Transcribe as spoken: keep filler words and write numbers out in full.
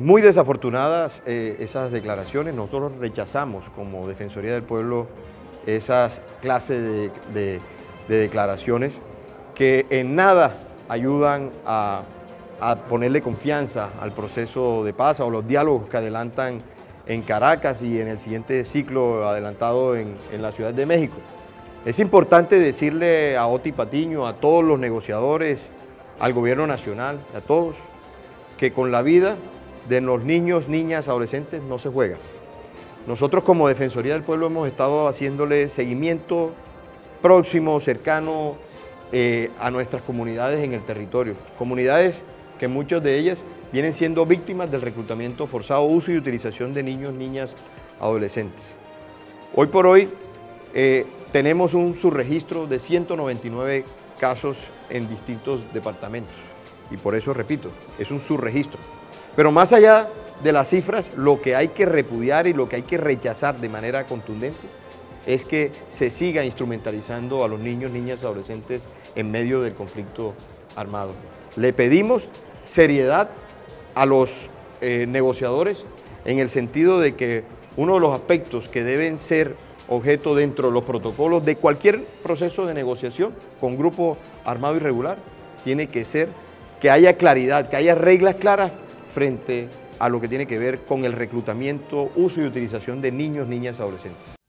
muy desafortunadas eh, esas declaraciones. Nosotros rechazamos como Defensoría del Pueblo esas clases de, de, de declaraciones que en nada ayudan a, a ponerle confianza al proceso de paz o los diálogos que adelantan en Caracas y en el siguiente ciclo adelantado en, en la Ciudad de México. Es importante decirle a Oti Patiño, a todos los negociadores, al gobierno nacional, a todos, que con la vida de los niños, niñas, adolescentes no se juega. Nosotros como Defensoría del Pueblo hemos estado haciéndole seguimiento próximo, cercano eh, a nuestras comunidades en el territorio. Comunidades que muchas de ellas vienen siendo víctimas del reclutamiento forzado, uso y utilización de niños, niñas, adolescentes. Hoy por hoy eh, tenemos un subregistro de ciento noventa y nueve casos en distintos departamentos. Y por eso, repito, es un subregistro. Pero más allá de las cifras, lo que hay que repudiar y lo que hay que rechazar de manera contundente es que se siga instrumentalizando a los niños, niñas, adolescentes en medio del conflicto armado. Le pedimos seriedad a los eh, negociadores en el sentido de que uno de los aspectos que deben ser objeto dentro de los protocolos de cualquier proceso de negociación con grupo armado irregular tiene que ser que haya claridad, que haya reglas claras frente a lo que tiene que ver con el reclutamiento, uso y utilización de niños, niñas, adolescentes.